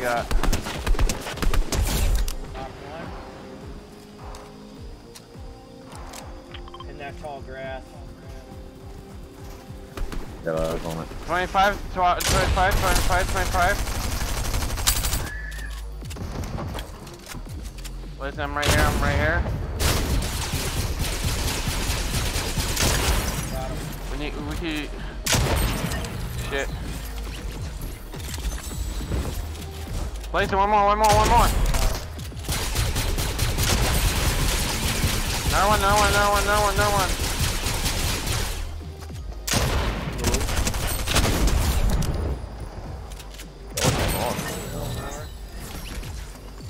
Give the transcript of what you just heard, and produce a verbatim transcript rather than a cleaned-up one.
got? Knock one. In that tall grass. Yeah, I was on it. twenty-five, twenty-five, twenty-five, twenty-five. Listen, I'm right here, I'm right here. Got him. We need, we can... Shit. Place it, one more, one more, one more. No one, no one, no one, no one, no one.